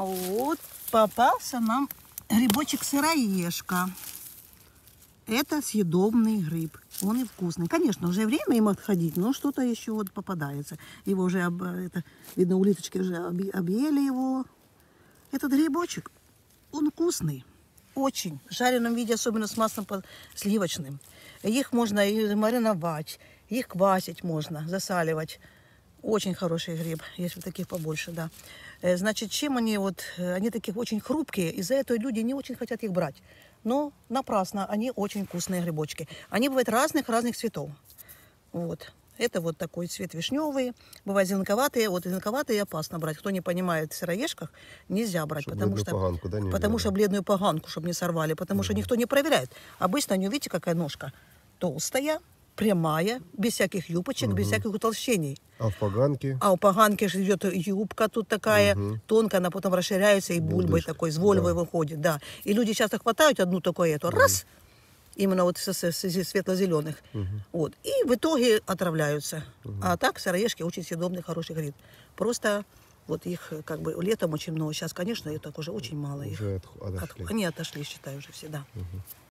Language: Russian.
Вот попался нам грибочек сыроежка. Это съедобный гриб. Он и вкусный. Конечно, уже время им отходить, но что-то еще вот попадается. Его уже, видно, улиточки уже объели его. Этот грибочек, он вкусный. Очень. В жареном виде, особенно с маслом сливочным. Их можно и мариновать, их квасить можно, засаливать. Очень хороший гриб. Есть вот таких побольше, да. Значит, чем они вот, они такие очень хрупкие, из-за этого люди не очень хотят их брать. Но напрасно, они очень вкусные грибочки. Они бывают разных цветов. Вот. Это вот такой цвет вишневый. Бывают зеленковатые. Вот зеленковатые опасно брать. Кто не понимает в сыроежках, нельзя брать. Потому что бледную поганку, чтобы не сорвали. Потому что никто не проверяет. Обычно они, видите, какая ножка толстая, прямая, без всяких юбочек, без всяких утолщений. А в поганке? А у поганки же идет юбка тут такая, тонкая, она потом расширяется и бульбой такой, с вольвой выходит, да. И люди часто хватают одну такую эту, раз, именно вот светло-зеленых, вот, и в итоге отравляются. А так сыроежки очень съедобный, хороший гриб. Просто вот их как бы летом очень много, сейчас, конечно, их так уже очень мало. Уже отошли. Они отошли, считаю, уже все, да.